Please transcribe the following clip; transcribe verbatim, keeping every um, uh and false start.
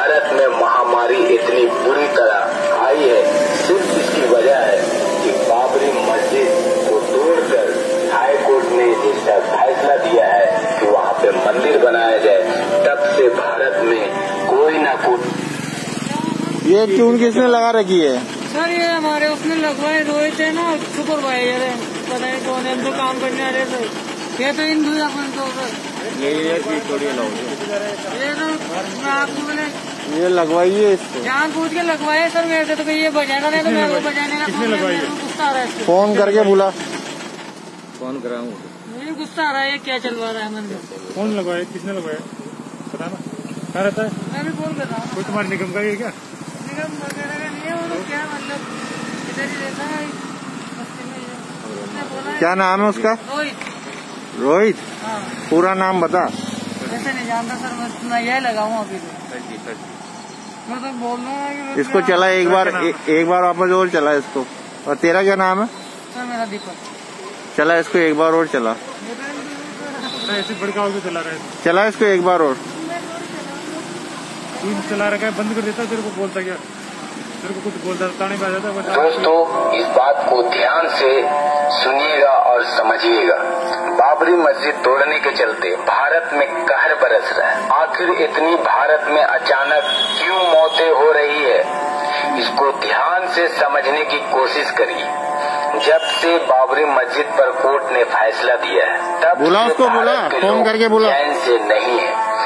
भारत में महामारी इतनी बुरी तरह आई है, सिर्फ इसकी वजह है कि बाबरी मस्जिद को तोड़कर हाई कोर्ट ने इसका फैसला दिया है कि वहाँ पे मंदिर बनाया जाए। तब से भारत में कोई ना कोई। ये ट्यून किसने लगा रखी है? सर ये हमारे उसने लगवाए, रोहित है ना सुपरवाइजर है, पता नहीं कौन है, हम तो काम करने आ रहे थे। ये तो हिंदू है अपन तो सर। ये ये थोड़ी ये तो मैं आपको मैंने ये लगवाइए इसको, जान पूछ के लगवाए सर मेरे से। तो ये बजाना नहीं तो मैं वो बजाने का गुस्सा आ रहा है। फोन करके बोला, फोन कराऊँ, मुझे गुस्सा आ रहा है। ये क्या चलवा रहा है मंदिर? कौन लगवाया, किसने लगवाया पता ना? क्या रहता है? मैं भी बोल रहा हूँ। कोई तुम्हारे निगम का ही है क्या? निगम वगैरह का नहीं है वो, तो क्या मतलब इधर ही रहता है बस्ती में। बोला क्या नाम है उसका? रोहित। रोहित? हाँ। पूरा नाम बता। वैसे नहीं जानता सर, मैं यही लगाऊँ अभी तो। मैं तो बोल रहा हूँ इसको चला एक बार, ए, एक बार वापस और चला इसको। और तेरा क्या नाम है? सर मेरा दीपक। चला इसको एक बार और चला, ऐसे भड़काओ के चला रहा है। चला इसको एक बार और। तू चला रखा है, बंद कर देता। तेरे को बोलता क्या? तेरे को कुछ बोलता ताने पे आ जाता। दोस्तों, इस बात को ध्यान से सुनिएगा और समझिएगा। बाबरी मस्जिद तोड़ने के चलते भारत में कहर बरस रहा है। आखिर इतनी भारत में अचानक क्यों मौतें हो रही है, इसको ध्यान से समझने की कोशिश करिए। जब से बाबरी मस्जिद पर कोर्ट ने फैसला दिया है, तब बोला से उसको, बोला भारत के फोन लोग करके बोला चैन से नहीं है।